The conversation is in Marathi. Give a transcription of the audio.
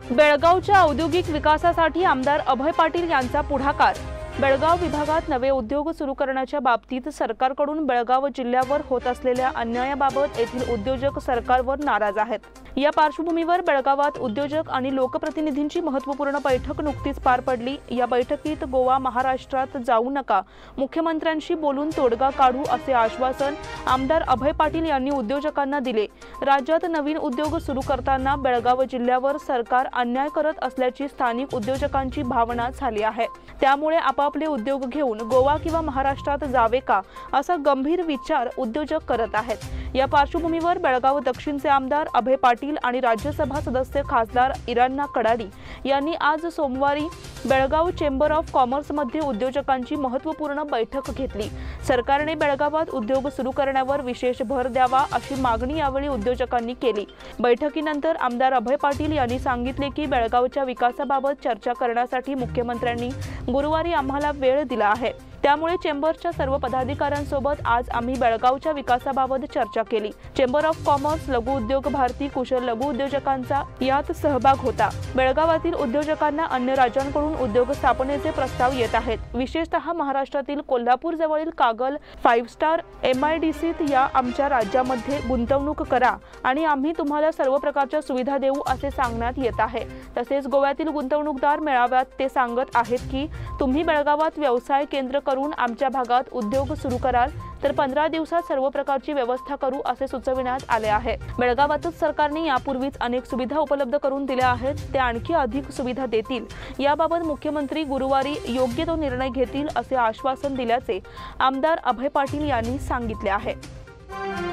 बेळगावच्या औद्योगिक विकासासाठी आमदार अभय पाटील यांचा पुढाकार। बेळगाव विभागात नवे उद्योग सुरू करण्याच्या बाबतीत सरकारकडून बेळगाव जिल्ह्यावर होत असलेल्या अन्यायाबाबत येथील उद्योजक सरकारवर नाराज आहेत। या पार्श्वभूमीवर बेळगावात उद्योजक आणि लोकप्रतिनिधींची महत्त्वपूर्ण बैठक नुकतीच पार पडली। या बैठकीत गोवा महाराष्ट्रात जाऊ नका, मुख्यमंत्र्यांशी बोलून तोडगा काढू असे आश्वासन आमदार अभय पाटील यांनी उद्योजकांना दिले। राज्यात नवीन उद्योग सुरू करताना बेळगाव जिल्ह्यावर सरकार अन्याय करत असल्याची स्थानिक उद्योजकांची भावना झाली आहे। त्यामुळे आपापले उद्योग घेऊन गोवा किंवा महाराष्ट्रात जावे का असा गंभीर विचार उद्योजक करत आहेत। या पार्श्वभूमीवर बेळगाव दक्षिणचे आमदार अभय पाटील आणि राज्यसभा सदस्य खासदार इरान्ना कडाडी यांनी आज सोमवारी बेळगाव चेंबर ऑफ कॉमर्समध्ये उद्योजकांची महत्त्वपूर्ण बैठक घेतली। सरकारने बेळगावात उद्योग सुरू करण्यावर विशेष भर द्यावा अशी मागणी यावेळी उद्योजकांनी केली। बैठकीनंतर आमदार अभय पाटील यांनी सांगितले की बेळगावच्या विकासाबाबत चर्चा करण्यासाठी मुख्यमंत्र्यांनी गुरुवारी आम्हाला वेळ दिला आहे। त्यामुळे चेंबरच्या सर्व पदाधिकाऱ्यांसोबत आज आम्ही बेळगावच्या विकासाबाबत चर्चा केली। चेंबर ऑफ कॉमर्स, लघु उद्योग भारती, कुशल लघु उद्योजकांचा यात सहभाग होता। बेळगावातील उद्योजकांना अन्य राज्यांकडून उद्योग स्थापनेचे प्रस्ताव येत आहेत। विशेषतः महाराष्ट्रातील कोल्हापूर जवळील कागल 5 स्टार MIDCत या आमच्या राज्यामध्ये गुंतवणूक करा आणि आम्ही तुम्हाला सर्व प्रकारच्या सुविधा देऊ असे सांगण्यात येत आहे। तसेच गोव्यातील गुंतवणूकदार मेळाव्यात ते सांगत आहेत की तुम्ही बेळगावात व्यवसाय केंद्र करून आमच्या भागात उद्योग सुरू कराल तर 15 दिवसात सर्व प्रकारची व्यवस्था करू असे सुचविण्यात आले आहे। बेळगावातच सरकारने यापूर्वीच अनेक सुविधा उपलब्ध करून दिल्या आहेत, ते आणखी अधिक सुविधा देतील। याबाबत मुख्यमंत्री गुरुवारी योग्य तो निर्णय घेतील असे आश्वासन दिल्याचे आमदार अभय पाटील यांनी सांगितले आहे।